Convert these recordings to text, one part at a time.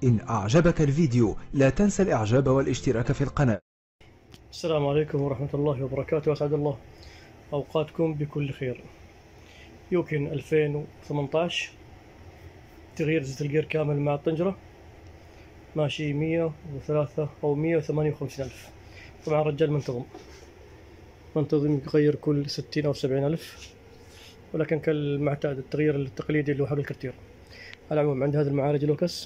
إن أعجبك الفيديو لا تنسى الإعجاب والاشتراك في القناة. السلام عليكم ورحمة الله وبركاته، أسعد الله أوقاتكم بكل خير. يوكن 2018 تغيير زيت الجير كامل مع الطنجرة، ماشي 103 أو 158 ألف. طبعا الرجال منتظم يغير كل 60 أو 70 ألف، ولكن كالمعتاد التغيير التقليدي اللي هو حق الكرتير. على العموم عندي هذه المعالج لوكس،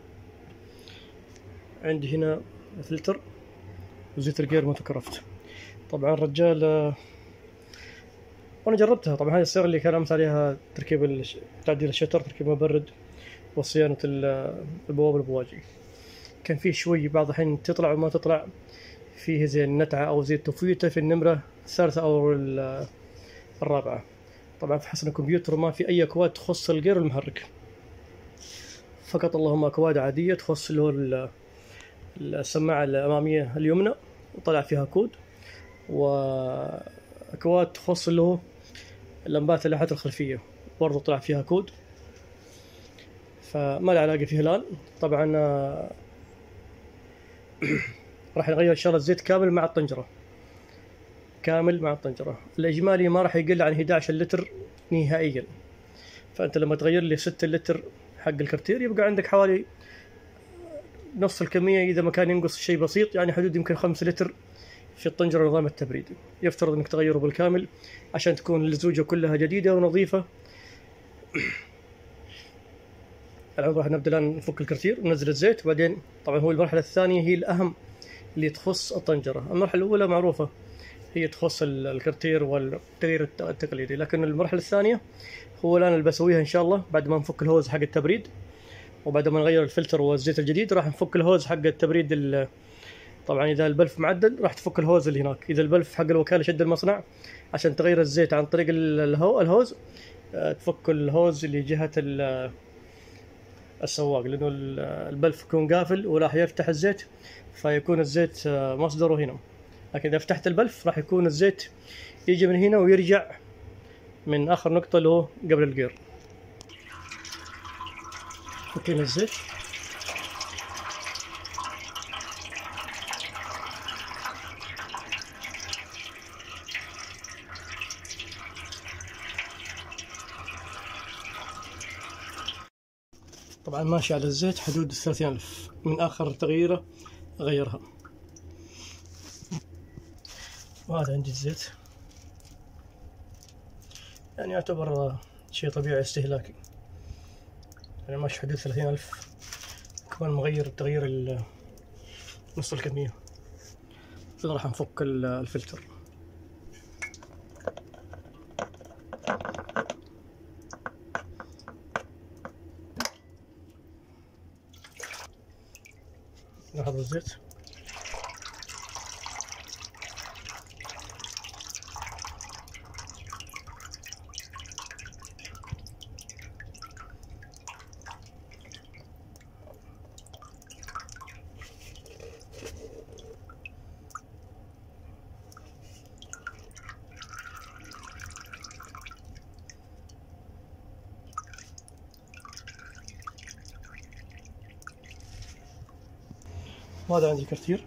عندي هنا فلتر وزيت الجير موتوكرافت. طبعا الرجال وانا جربتها. طبعا هذه السيارة اللي كان امس عليها تركيب تعديل الشتر، تركيب مبرد، وصيانة البوابة البواجي. كان فيه شوي بعض الحين تطلع وما تطلع، فيه زي النتعة أو زي التفويتة في النمرة الثالثة أو الرابعة. طبعا في حسن الكمبيوتر ما في أي أكواد تخص الجير المحرك، فقط اللهم أكواد عادية تخص اللي هو السماعة الأمامية اليمنى وطلع فيها كود، وأكواد تخص اللي هو اللمبات اللوحات الخلفية برضو طلع فيها كود، فما له علاقة فيه الآن. طبعا راح نغير إن شاء الله الزيت كامل مع الطنجرة، كامل مع الطنجرة. الإجمالي ما راح يقل عن 11 لتر نهائيا، فأنت لما تغير لي 6 لتر حق الكرتير يبقى عندك حوالي نص الكمية، إذا ما كان ينقص شيء بسيط، يعني حدود يمكن 5 لتر في الطنجرة نظام التبريد. يفترض أنك تغيره بالكامل عشان تكون الزوجة كلها جديدة ونظيفة. الآن راح نبدأ الآن نفك الكرتير وننزل الزيت، وبعدين طبعا هو المرحلة الثانية هي الأهم اللي تخص الطنجرة. المرحلة الأولى معروفة هي تخص الكرتير والتغيير التقليدي، لكن المرحلة الثانية هو الآن اللي بسويها إن شاء الله بعد ما نفك الهوز حق التبريد، وبعد ما نغير الفلتر والزيت الجديد راح نفك الهوز حق التبريد. طبعا إذا البلف معدل راح تفك الهوز اللي هناك، إذا البلف حق الوكالة شد المصنع عشان تغير الزيت عن طريق الهوز، تفك الهوز اللي جهة السواق، لأنه البلف يكون قافل وراح يفتح الزيت فيكون الزيت مصدره هنا. لكن إذا فتحت البلف راح يكون الزيت يجي من هنا ويرجع من آخر نقطة اللي هو قبل الجير. فكينا الزيت، طبعا ماشي على الزيت حدود 30 ألف من آخر تغييرة غيرها. وهذا عندي الزيت، يعني يعتبر شيء طبيعي استهلاكي، يعني ماشي حدود 30 ألف. كمان مغير التغيير نص الكمية. كذا راح نفك الفلتر. لاحظ الزيت، وهذا عندي كرتير.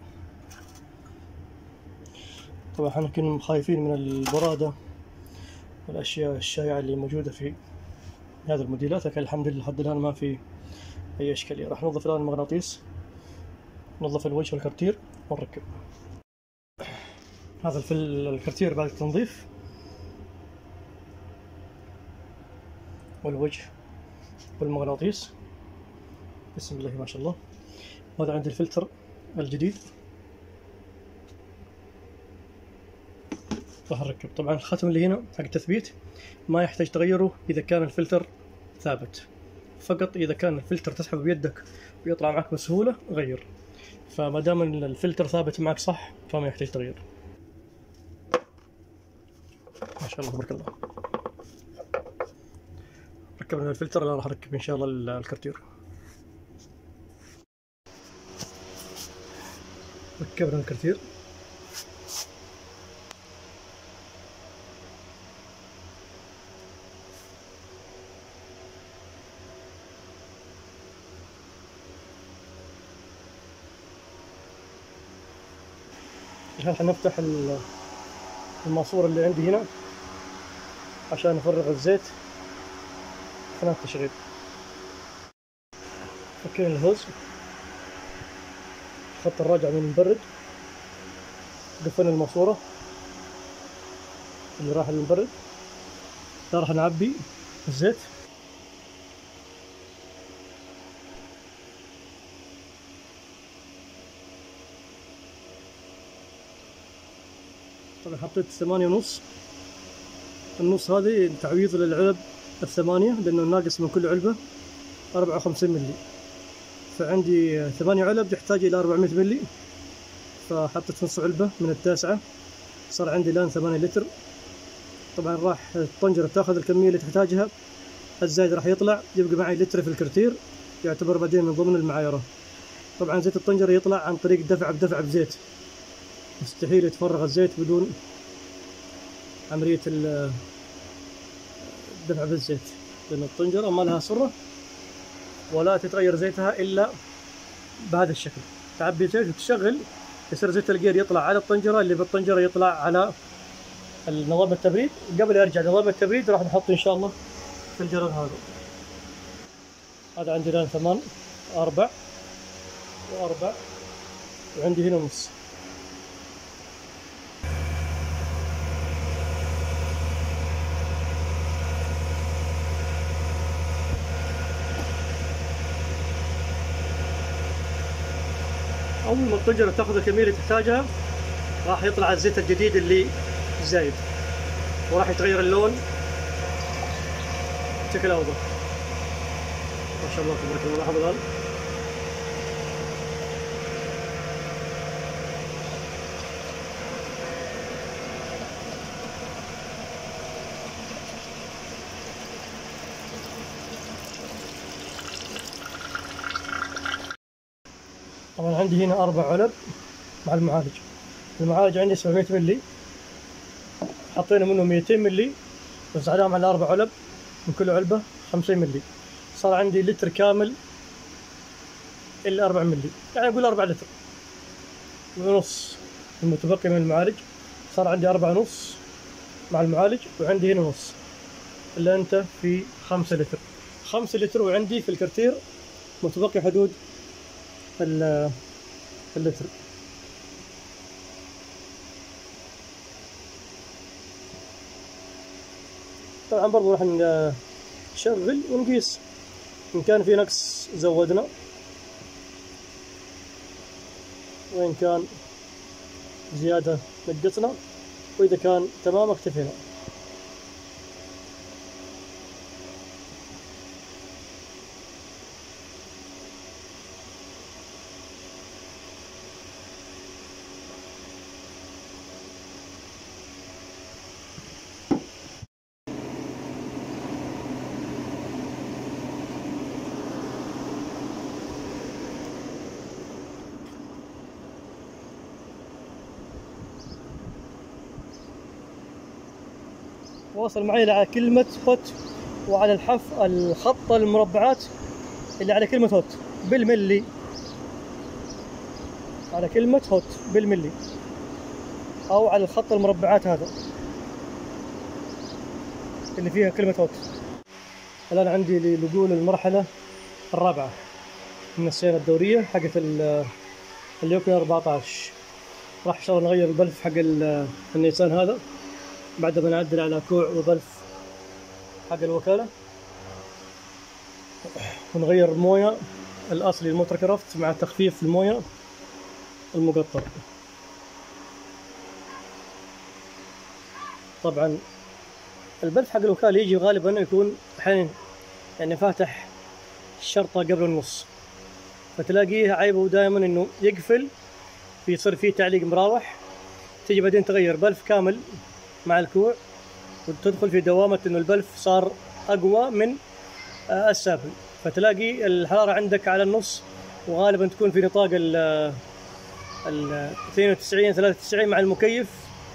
طبعا احنا كنا خايفين من البرادة والأشياء الشائعة اللي موجودة في هذه الموديلات، لكن الحمد لله لحد الآن ما في أي إشكالية. راح ننظف الآن المغناطيس، ننظف الوجه والكرتير ونركب. هذا الكرتير بعد التنظيف والوجه والمغناطيس، بسم الله ما شاء الله. وهذا عندي الفلتر الجديد راح نركب. طبعا الخاتم اللي هنا حق التثبيت ما يحتاج تغيره إذا كان الفلتر ثابت، فقط إذا كان الفلتر تسحبه بيدك ويطلع معك بسهولة غير. فما دام الفلتر ثابت معك صح فما يحتاج تغيير. ما شاء الله تبارك الله. ركبنا الفلتر، الآن راح اركب ان شاء الله الكرتير. ركبنا الكرتير، الحين حنفتح الماسورة اللي عندي هنا عشان نفرغ الزيت أثناء التشغيل. فكينا الهوز، خط الراجع من المبرد، قفلنا الماسورة اللي راح للمبرد. راح نعبي الزيت. طبعا حطيت 8.5، النص هذه تعويض للعلب ال8 لأنه ناقص من كل علبة 54 ملي، فعندي 8 علب تحتاج إلى 400 ملي، فحطيت نص علبة من التاسعة، صار عندي الآن 8 لتر. طبعا راح الطنجرة تاخذ الكمية اللي تحتاجها، الزايد راح يطلع، يبقى معي لتر في الكرتير يعتبر بعدين من ضمن المعايرة. طبعا زيت الطنجرة يطلع عن طريق دفع بزيت، مستحيل يتفرغ الزيت بدون عملية الدفع بالزيت، لأن الطنجرة ما لها سرة ولا تتغير زيتها إلا بهذا الشكل. تعبي زيت وتشغل، يصير زيت الجير يطلع على الطنجرة، اللي بالطنجرة يطلع على نظام التبريد. قبل يرجع نظام التبريد راح نحط إن شاء الله في الجرار هذا عندي الآن 8 4 و4، وعندي هنا نص. أول ما الطنجرة تاخذ الكمية اللي تحتاجها راح يطلع الزيت الجديد اللي زايد، وراح يتغير اللون بشكل أوضح. ما شاء الله تبارك الله. لاحظوا الآن طبعا عندي هنا 4 علب مع المعالج. المعالج عندي 700 ملي، حطينا منه 200 ملي وزعناهم على 4 علب، من كل علبة 50 ملي، صار عندي لتر كامل إلا 4 ملي، يعني أقول 4 لتر ونص المتبقي من المعالج. صار عندي 4 ونص مع المعالج، وعندي هنا نص اللي أنت في 5 لتر. 5 لتر، وعندي في الكرتير متبقي حدود اللتر. طبعا برضو راح نشغل ونقيس، إن كان في نقص زودنا، وإن كان زيادة نقصنا، وإذا كان تمام اكتفينا. واصل معي على كلمة هوت، وعلى الخط المربعات اللي على كلمة هوت بالملي، على كلمة هوت بالملي، أو على الخط المربعات هذا اللي فيها كلمة هوت. الآن عندي اللي نقول المرحلة الرابعة من الصيانة الدورية حقت اليوكي 14. راح إن شاء الله نغير البلف حق النيسان هذا بعد ما نعدل على كوع وبلف حق الوكالة، ونغير الموية الأصلي الموتور كرافت مع تخفيف الموية المقطر. طبعا البلف حق الوكالة يجي غالبا يكون أحيانا يعني فاتح الشرطة قبل النص، فتلاقيه عيبه دائما انه يقفل، يصير فيه تعليق مراوح، تيجي بعدين تغير بلف كامل مع الكوع وتدخل في دوامة انه البلف صار اقوى من السافل، فتلاقي الحرارة عندك على النص، وغالبا تكون في نطاق ال 92 93 مع المكيف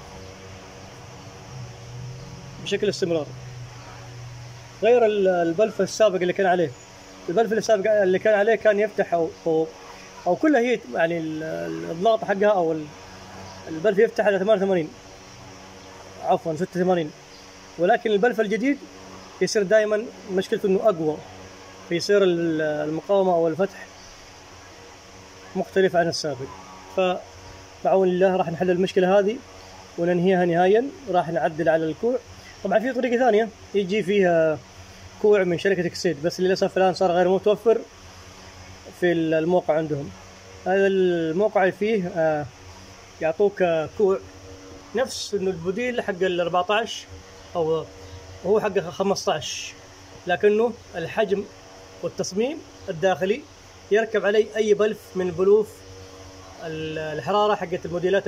بشكل استمرار. غير البلف السابق اللي كان عليه، البلف السابق اللي كان عليه كان يفتح او كلها هي يعني الضغط حقها او البلف يفتح على 88 عفوا 86، ولكن البلف الجديد يصير دائما مشكلته انه اقوى، فيصير المقاومة او الفتح مختلف عن السابق. فبعون الله راح نحل المشكلة هذه وننهيها نهائيا. راح نعدل على الكوع. طبعا في طريقة ثانية يجي فيها كوع من شركة اكسيد، بس للأسف الآن صار غير متوفر في الموقع عندهم. هذا الموقع فيه يعطوك كوع نفس انه البديل حق ال 14 او هو حق 15، لكنه الحجم والتصميم الداخلي يركب عليه اي بلف من بلوف الحرارة حقت الموديلات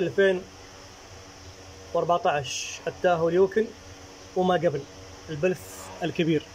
2014 التاهو اليوكن وما قبل. البلف الكبير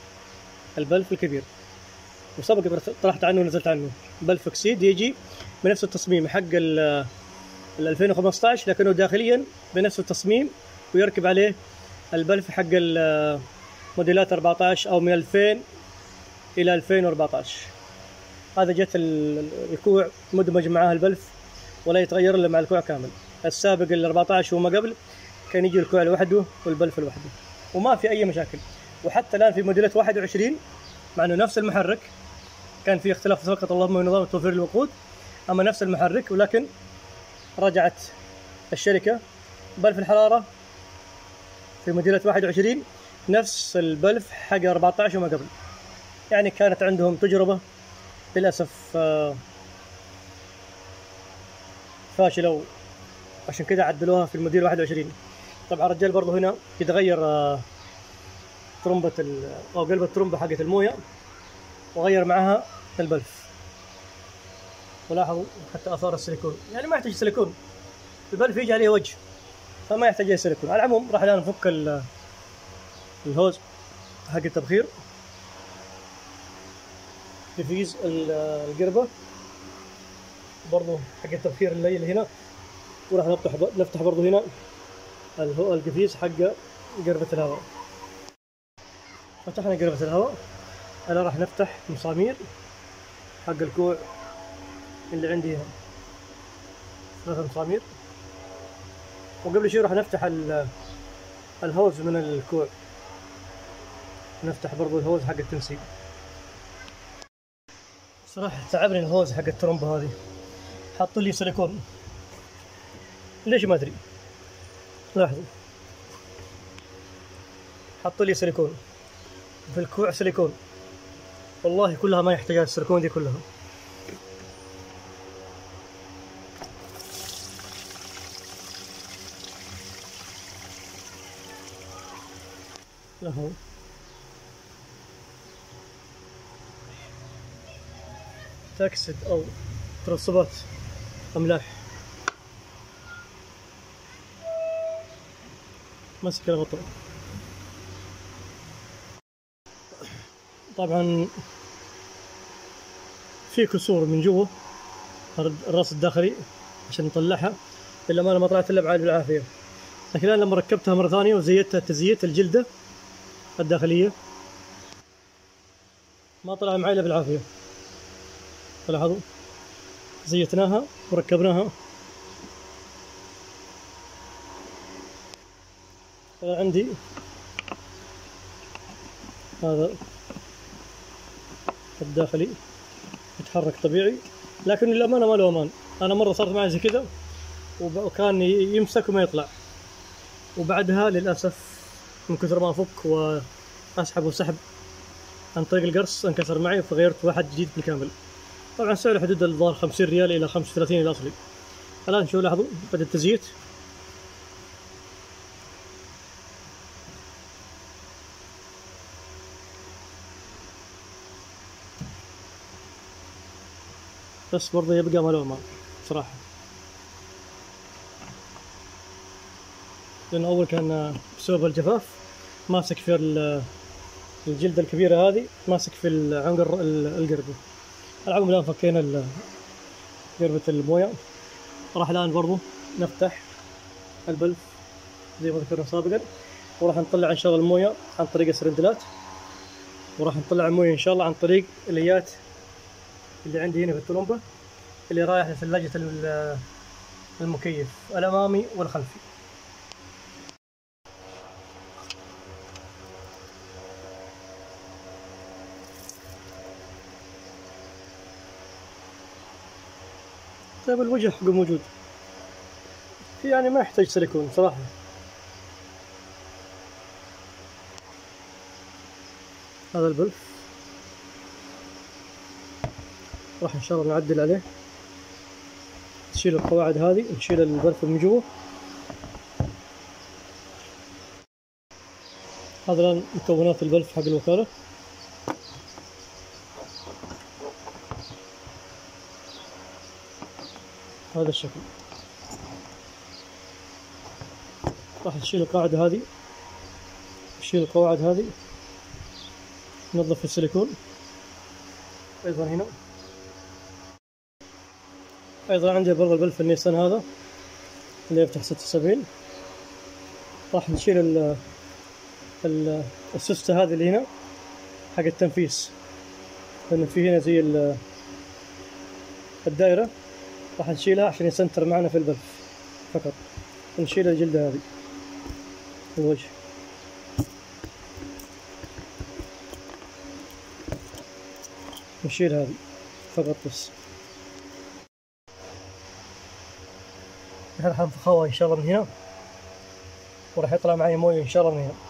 وسبق طرحت عنه ونزلت عنه. بلف اكسيد يجي بنفس التصميم حق ال 2015 لكنه داخليا بنفس التصميم، ويركب عليه البلف حق الموديلات 14 او من 2000 الى 2014. هذا جت الكوع مدمج معاه البلف ولا يتغير الا مع الكوع كامل. السابق ال 14 وما قبل كان يجي الكوع لوحده والبلف لوحده وما في اي مشاكل. وحتى الان في موديلات 21 مع انه نفس المحرك كان في اختلاف فقط اللهم من نظام توفير الوقود، اما نفس المحرك، ولكن رجعت الشركة بلف الحرارة في موديلات 21 نفس البلف حق 14 وما قبل. يعني كانت عندهم تجربة للأسف فاشلة، عشان كذا عدلوها في الموديل 21. طبعا الرجال برضو هنا يتغير ترمبة أو قلب الترمبة حقت الموية وغير معها البلف. ولاحظوا حتى آثار السيليكون، يعني ما يحتاج سيليكون، البلف يجي عليه وجه فما يحتاج سيليكون. على العموم راح الآن نفك الهوز حق التبخير، تفيز القربة برضو حق التبخير اللي هنا، وراح نفتح برضو هنا القفيز حق قربة الهواء. فتحنا قربة الهواء. الآن راح نفتح مسامير حق الكوع اللي عندي هنا 3 مسامير. وقبل شيء راح نفتح الهوز من الكوع، نفتح برضو الهوز حق التنسيق. صراحة تعبني الهوز حق الترمبة هذه، حطوا لي سيليكون ليش ما ادري. لاحظوا حطوا لي سيليكون في الكوع، سيليكون والله كلها ما يحتاج السيليكون دي كلها. له تأكسد أو ترسبات أملاح ماسك الغطاء. طبعا في كسور من جوا الراس الداخلي عشان نطلعها، إلا ما أنا ما طلعت إلا بعد بالعافية. لكن الآن لما ركبتها مرة ثانية وزيتها تزييت الجلدة الداخلية ما طلع معي إلا بالعافية. لاحظوا زيتناها وركبناها. عندي هذا الداخلي يتحرك طبيعي، لكن للأمانة ما له أمان. أنا مرة صارت معي زي كذا وكان يمسك وما يطلع، وبعدها للأسف من كثر ما أفك وأسحب وسحب عن طريق القرص انكسر معي، فغيرت واحد جديد بالكامل. طبعا سعره حدود الظاهر 50 ريال إلى 35 الأصلي. الآن شوفوا لاحظوا بدأ التزييت. بس برضه يبقى ما له أمان صراحة، لأنه أول كان بسبب الجفاف ماسك في الجلدة الكبيرة هذه، ماسك في عنق القربة. العموم الآن فكينا قربة الموية. راح الآن برضو نفتح البلف زي ما ذكرنا سابقا، وراح نطلع إن شاء الله الموية عن طريق السرندلات، وراح نطلع الموية إن شاء الله عن طريق اليات اللي عندي هنا في الترومبة اللي رايح لثلاجة المكيف الأمامي والخلفي. طيب الوجه حقه موجود، يعني ما يحتاج سيليكون صراحة. هذا البلف راح إن شاء الله نعدل عليه، نشيل القواعد هذه، نشيل البلف من جوا. هذا الآن مكونات البلف حق الوكالة. هذا الشكل. راح نشيل القاعدة هذه، نشيل القواعد هذه، ننظف السيليكون. أيضا هنا أيضا عندي برضه البلف النيسان هذا اللي يفتح 76. راح نشيل السوستة هذه اللي هنا حق التنفيس، لأن في هنا زي الدائرة، راح نشيلها عشان يسنتر معنا في البلف فقط. ونشيل الجلدة هذه الوجه. نشيل هذه فقط بس. راح انفخها ان شاء الله من هنا، وراح يطلع معي مويه ان شاء الله من هنا.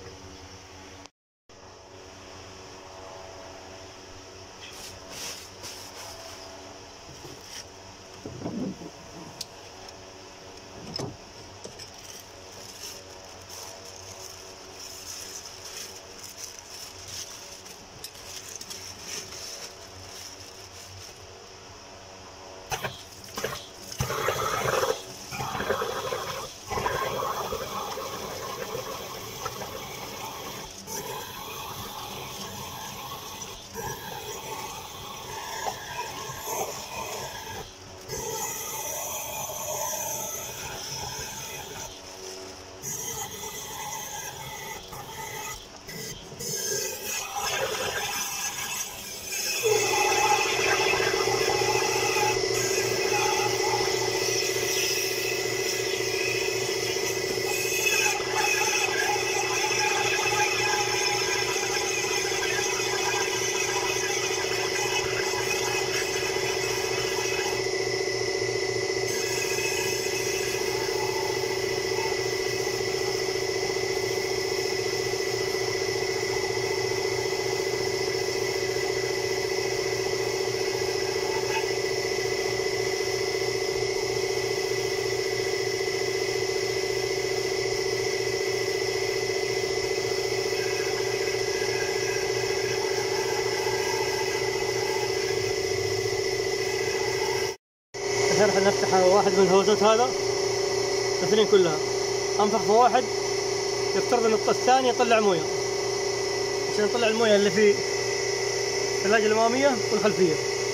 الحين راح نفتح واحد من الهوزات هذا، الاثنين كلها انفخ في واحد، يفترض ان الثاني يطلع مويه عشان يطلع المويه اللي في الثلاجة الأمامية والخلفية.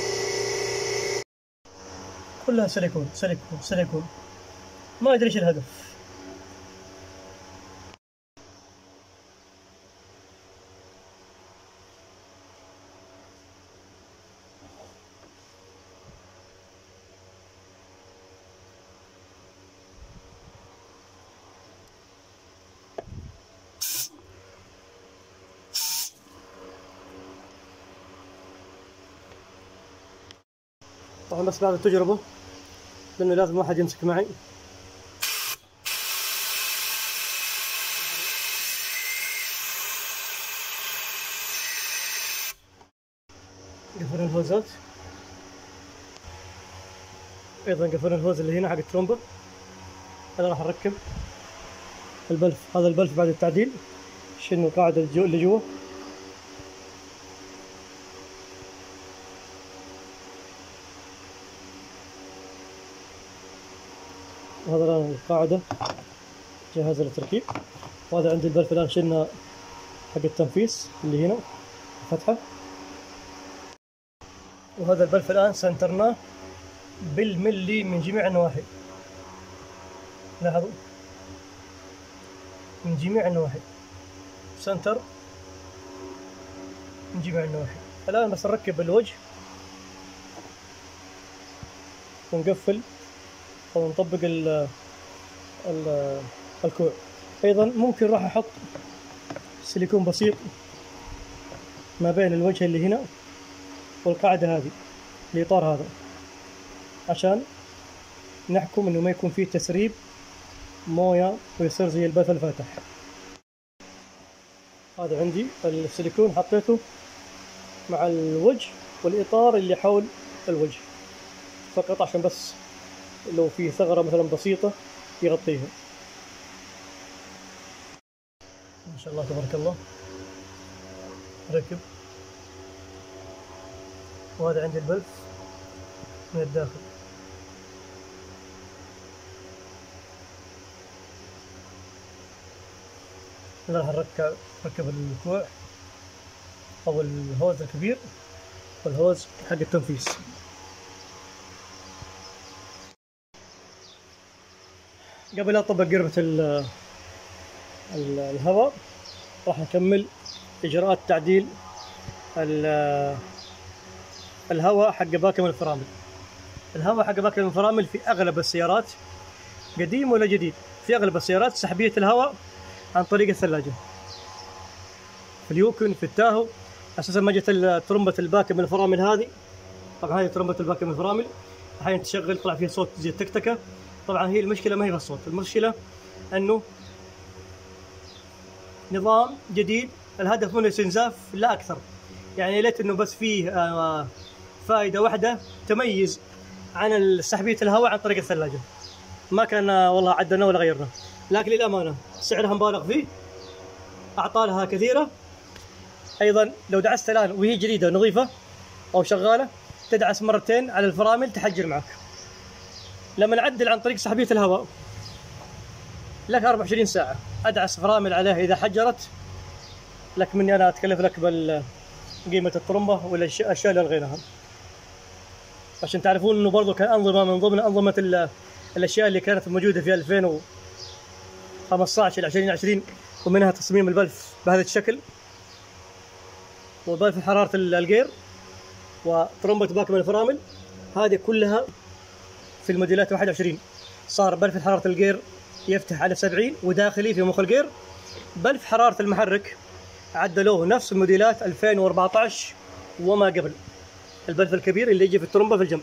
كلها سيليكون سيليكون سيليكون، ما أدري إيش الهدف. طبعا بس بعد التجربة، لأنه لازم واحد يمسك معي. قفل الهوزات، أيضا قفل الهوز اللي هنا حق الترومبة. أنا راح أركب البلف، هذا البلف بعد التعديل، شيلنا القاعدة اللي جوا. وهذا الآن القاعدة جاهزة للتركيب. وهذا عندي البلف الآن شلنا حق التنفيس اللي هنا فتحة. وهذا البلف الآن سنترناه بالملي من جميع النواحي، لاحظوا من جميع النواحي سنتر من جميع النواحي. الآن بس نركب الوجه ونقفل او نطبق الكوع. ايضا ممكن راح احط سيليكون بسيط ما بين الوجه اللي هنا والقاعدة هذه، الإطار هذا، عشان نحكم إنه ما يكون فيه تسريب موية ويصير زي البث الفاتح. هذا عندي السيليكون حطيته مع الوجه والإطار اللي حول الوجه فقط، عشان بس لو في ثغرة مثلا بسيطة يغطيها. ما شاء الله تبارك الله ركب. وهذا عندي البلف من الداخل. راح نركب الكوع او الهوز الكبير والهوز حق التنفيس. قبل لا اطبق قربة الهواء راح نكمل اجراءات تعديل الهواء حق باكم الفرامل. الهواء حق باكم الفرامل في اغلب السيارات قديم ولا جديد، في اغلب السيارات سحبية الهواء عن طريق الثلاجة. في اليوكن في التاهو اساسا ما جت ترمبة الباكم الفرامل هذه. طبعا هذه ترمبة الباكم الفرامل احيانا تشغل طلع فيها صوت زي التكتكة. طبعا هي المشكلة ما هي في الصوت، المشكلة انه نظام جديد الهدف منه استنزاف لا اكثر. يعني ليت انه بس فيه فائدة واحدة تميز عن سحبية الهواء عن طريق الثلاجة، ما كان والله عدلنا ولا غيرنا. لكن للأمانة سعرها مبالغ فيه، أعطالها كثيرة. أيضا لو دعست الآن وهي جديدة نظيفة أو شغالة تدعس مرتين على الفرامل تحجر معك. لما نعدل عن طريق سحبية الهواء لك 24 ساعة أدعس فرامل عليها، إذا حجرت لك مني أنا أتكلف لك قيمة الطرمبة ولا الأشياء اللي ألغيناها، عشان تعرفون إنه برضو كان أنظمة من ضمن أنظمة الأشياء اللي كانت موجودة في 2015 إلى 2020، ومنها تصميم البلف بهذا الشكل، وبلف حرارة الجير، وطرمبة باكم الفرامل. هذه كلها في الموديلات 21 صار بلف حرارة الجير يفتح على 70 وداخلي في مخ الجير. بلف حرارة المحرك عدلوه نفس الموديلات 2014 وما قبل، البلف الكبير اللي يجي في الترمبة في الجنب.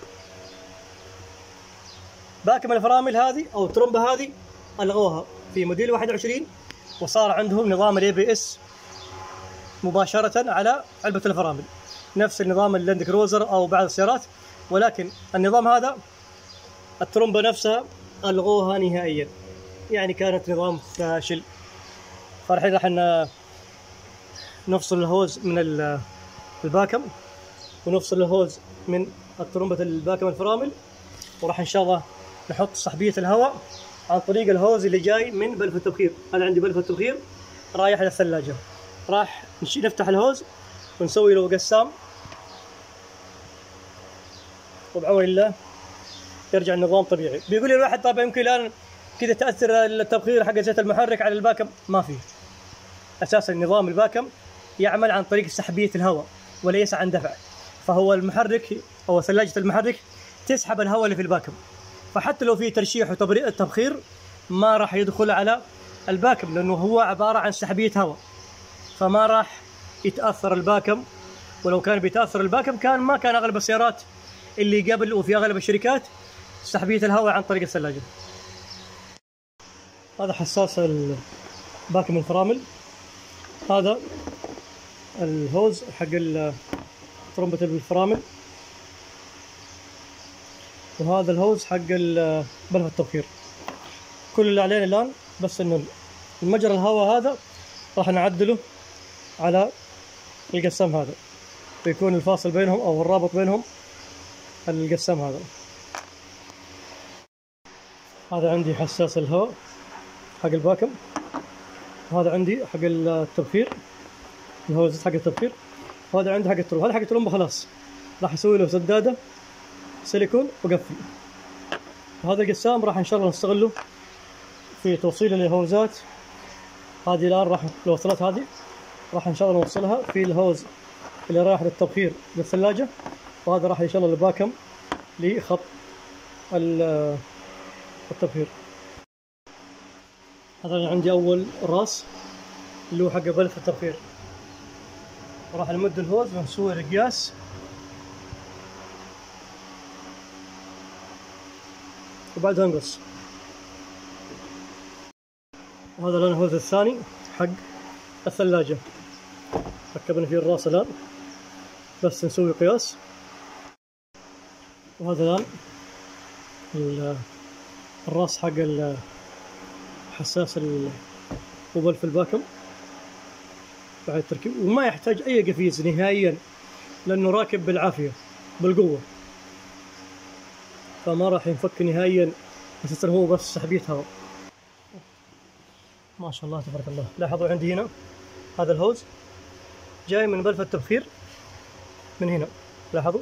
باكم الفرامل هذه او الترمبة هذه الغوها في موديل 21 وصار عندهم نظام ABS مباشرة على علبة الفرامل، نفس النظام اللاند كروزر او بعض السيارات. ولكن النظام هذا الترمبة نفسها الغوها نهائيا، يعني كانت نظام فاشل. فالحين راح نفصل الهوز من الباكم ونفصل الهوز من الترمبة الباكم الفرامل، وراح ان شاء الله نحط سحبية الهواء عن طريق الهوز اللي جاي من بلف التبخير. انا عندي بلف التبخير رايح للثلاجة، راح نفتح الهوز ونسوي له قسام، وبعون الله يرجع النظام طبيعي. بيقول لي الواحد طبعا يمكن الان كذا تاثر التبخير حق زيت المحرك على الباكم، ما فيه. اساسا نظام الباكم يعمل عن طريق سحبية الهواء وليس عن دفع، فهو المحرك او ثلاجة المحرك تسحب الهواء اللي في الباكم، فحتى لو في ترشيح وتبريد التبخير ما راح يدخل على الباكم، لانه هو عبارة عن سحبية هواء، فما راح يتاثر الباكم. ولو كان بيتاثر الباكم ما كان اغلب السيارات اللي قبل وفي اغلب الشركات سحبية الهواء عن طريق الثلاجة. هذا حساس باكم الفرامل، هذا الهوز حق ترمبة الفرامل، وهذا الهوز حق بلف التبخير. كل اللي علينا الآن بس انه المجرى الهواء هذا راح نعدله على القسام هذا، ويكون الفاصل بينهم او الرابط بينهم القسام هذا. هذا عندي حساس الهواء حق الباكم، وهذا عندي حق التبخير، الهوز حق التبخير، وهذا عندي حق الترمبة. هذا حق الترمبة خلاص راح اسوي له سدادة سيليكون وقفل. وهذا القسام راح ان شاء الله نستغله في توصيل الهوزات. هذه الان راح الوصلات هذه راح ان شاء الله نوصلها في الهوز اللي رايح للتبخير للثلاجة، وهذا راح ان شاء الله للباكم لخط التبخير. هذا عندي أول راس اللي هو حق بلف التبخير، راح نمد الهوز ونسوي القياس وبعدها نقص. وهذا الآن الهوز الثاني حق الثلاجة، ركبنا فيه الراس الآن بس نسوي قياس. وهذا الآن الراس حق الحساس وبلف الباكم بعد التركيب، وما يحتاج أي قفيز نهائيا لأنه راكب بالعافية بالقوة، فما راح ينفك نهائيا، أساسا هو بس سحبية هواء. ما شاء الله تبارك الله. لاحظوا عندي هنا هذا الهوز جاي من بلف التبخير من هنا، لاحظوا.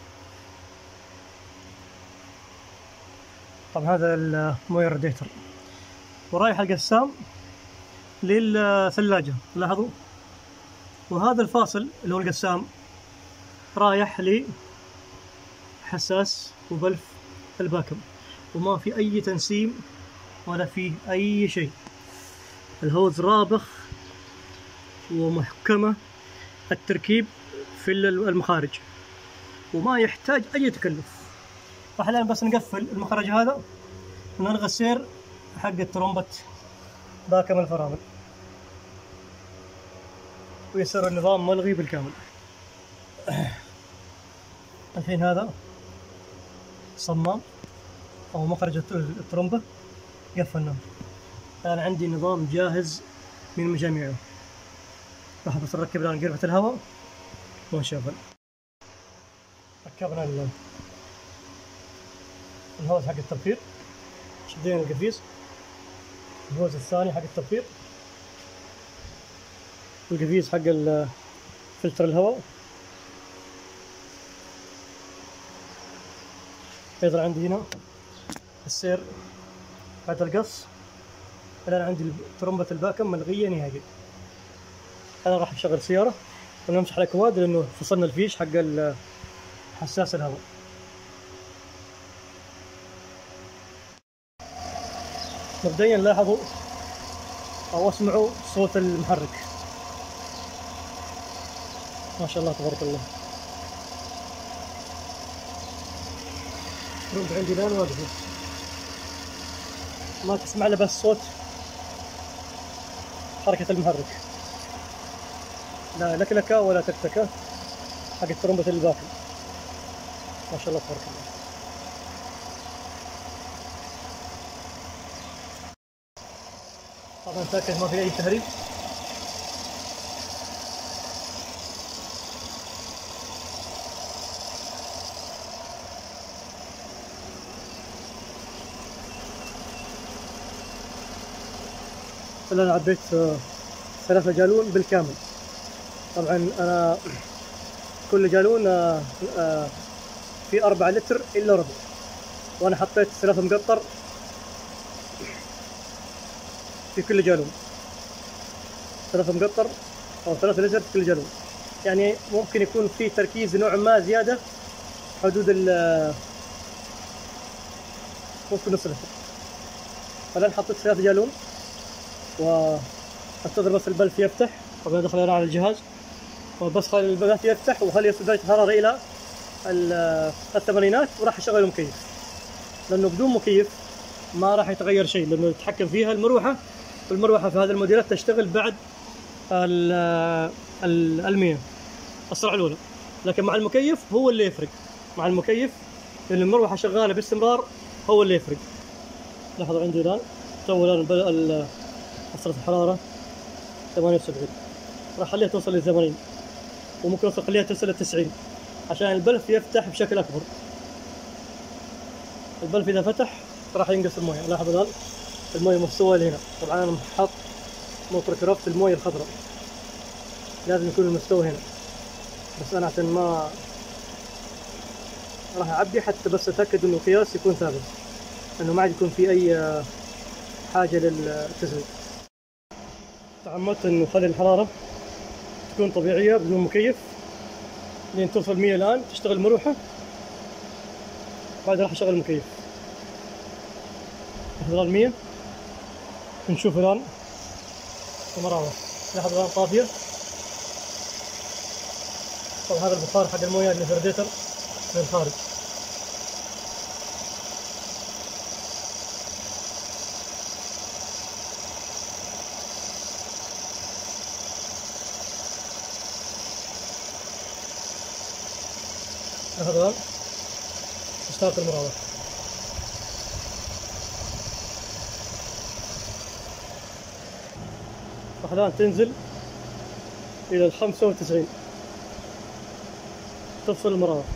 طبعا هذا المويه راديتر ورايح القسام للثلاجة، لاحظوا. وهذا الفاصل اللي هو القسام رايح لحساس وبلف الباكم، وما في أي تنسيم ولا في أي شيء. الهوز رابخ ومحكمة التركيب في المخارج وما يحتاج أي تكلف. راح الآن بس نقفل المخرج هذا ونلغي السير حق الترمبة باكم الفرامل ويصير النظام ملغي بالكامل. الحين هذا صمام أو مخرج الترمبة قفلناه. الآن عندي نظام جاهز من مجاميعه. راح بس نركب الآن قربة الهواء ونشغل. ركبنا الهوز حق التبخير، شدينا القفيز، الهوز الثاني حق التبخير، القفيز حق فلتر الهواء. أيضا عندي هنا السير بعد القص. الآن عندي ترمبة الباكم ملغية نهائيا. أنا راح أشغل سيارة ونمسح الأكواد لأنه فصلنا الفيش حق حساس الهواء. مبدئيا لاحظوا أو اسمعوا صوت المحرك، ما شاء الله تبارك الله. رد عندي الآن واقف، ما تسمع له بس صوت حركة المحرك، لا لكلكة ولا تكتكة حق ترمبة الباكم. ما شاء الله تبارك الله. طبعا ساكت ما في أي تهريب. الآن عبيت 3 جالون بالكامل. طبعا أنا كل جالون في 4 لتر إلا ربع، وأنا حطيت 3 مقطر في كل جالون، 3 مقطر أو 3 لتر في كل جالون. يعني ممكن يكون في تركيز نوع ما زيادة حدود ممكن نص لتر. الآن حطيت 3 جالون وانتظر بس البلف يفتح. طبعا ادخل على الجهاز وبس خلي البلف يفتح وخلي درجة الحرارة إلى الثمانينات، وراح أشغل المكيف لأنه بدون مكيف ما راح يتغير شيء، لأنه يتحكم فيها المروحة، والمروحة في هذه الموديلات تشتغل بعد المية السرعة الأولى، لكن مع المكيف هو اللي يفرق. مع المكيف لأن المروحة شغالة باستمرار هو اللي يفرق. لاحظوا عندي الآن تو الآن وصلت الحرارة 78، راح أخليها توصل ل 80 وممكن أخليها توصل ل 90 عشان البلف يفتح بشكل أكبر. البلف إذا فتح راح ينقص المويه. لاحظوا الآن المويه مستوى هنا. طبعا أنا حاط موتور كرافت المويه الخضراء، لازم يكون المستوى هنا، بس أنا عشان ما راح أعبي حتى بس أتأكد إنه القياس يكون ثابت، إنه ما عاد يكون في أي حاجة للتزويد. تعمدت إنه خلي الحرارة تكون طبيعية بدون مكيف لين توصل 100 الآن تشتغل مروحة، بعد راح أشغل المكيف. الآن 100. نشوف الآن المراوح، لاحظ الآن طافية. طبعا هذا البخار حق المويه اللي في الراديتر من الخارج. لاحظ الآن اشتغلت المراوح. راح الآن تنزل إلى 95، تفصل المراوح.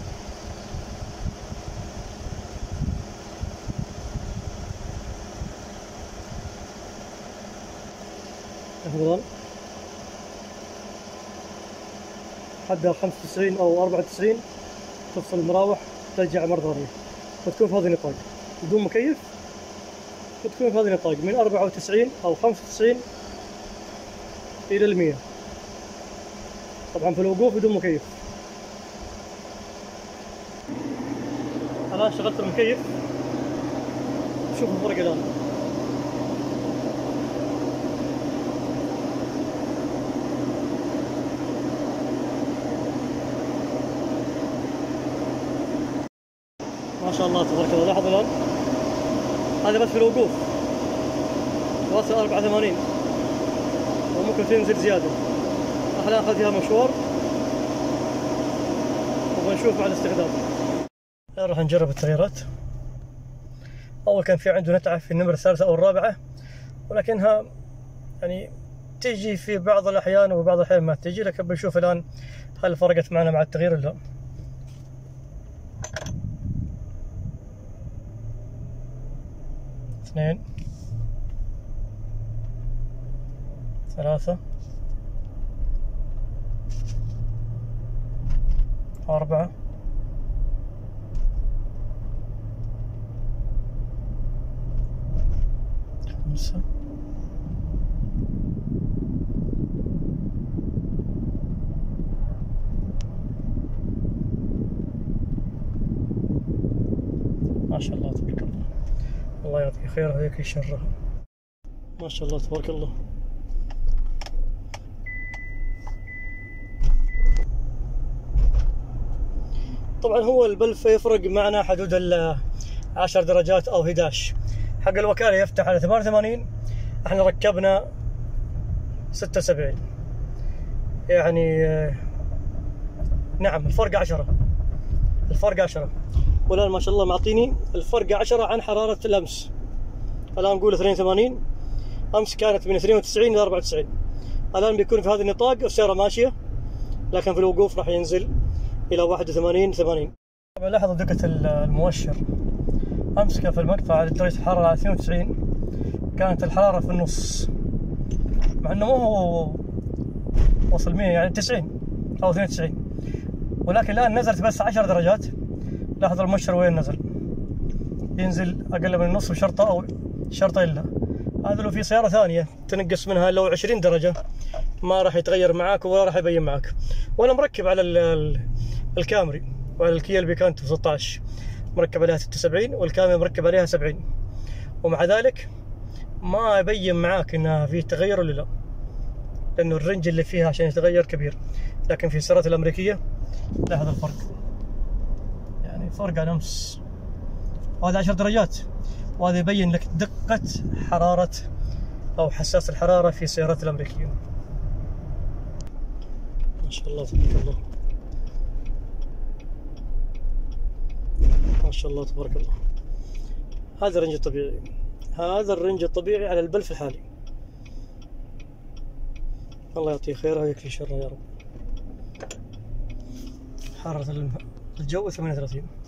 لاحظ حدها 95 أو 94، تفصل المراوح ترجع مرة ثانية وتكون في هذا النطاق بدون مكيف، وتكون في هذا النطاق من 94 أو 95 إلى 100. طبعا في الوقوف بدون مكيف. الآن شغلت المكيف، شوف الفرق الآن. ما شاء الله تبارك الله. لاحظ الآن هذا بس في الوقوف، واصل 84 وممكن تنزل زيادة. راح ناخذ فيها مشوار ونشوف بعد استخدام. راح نجرب التغييرات. أول كان في عنده نتعة في النمرة الثالثة أو الرابعة، ولكنها يعني تيجي في بعض الأحيان وبعض الأحيان ما تيجي، لكن بنشوف الآن هل فرقت معنا مع التغيير ولا لا. 2 3 4 5 ما شاء الله تبارك الله. الله يعطيك خير ويكفي شره. ما شاء الله تبارك الله. طبعا هو البلف يفرق معنا حدود 10 درجات او 11. حق الوكالة يفتح على 88، احنا ركبنا 76، يعني نعم الفرق 10. الفرق 10. والآن ما شاء الله معطيني الفرق 10 عن حرارة الأمس. الآن نقول 82، أمس كانت من 92 إلى 94. الآن بيكون في هذا النطاق والسيارة ماشية، لكن في الوقوف راح ينزل إلى 81 80. طبعا لاحظوا دقة المؤشر. أمس كان في المقطع على درجة الحرارة على 92، كانت الحرارة في النص، مع إنه مو هو وصل 100 يعني 90 أو 92، ولكن الآن نزلت بس 10 درجات. لاحظ المؤشر وين نزل، ينزل أقل من النص بشرطة أو شرطة إلا. هذا لو في سيارة ثانية تنقص منها لو 20 درجة ما راح يتغير معاك ولا راح يبين معاك. وأنا مركب على الكامري وعلى الكيا البيكانتو 16 مركب عليها 76 والكامري مركب عليها 70، ومع ذلك ما يبين معاك إنها في تغير ولا لا، لأنه الرنج اللي فيها عشان يتغير كبير. لكن في السيارات الأمريكية لاحظ الفرق، يعني فرق عن أمس. وهذا 10 درجات، وهذا يبين لك دقة حرارة أو حساس الحرارة في السيارات الأمريكية. ما شاء الله تبارك الله. ما شاء الله تبارك الله. هذا الرنج الطبيعي، هذا الرنج الطبيعي على البلف الحالي. الله يعطيه خيره ويكفي شره يا رب. حرارة الجو 38.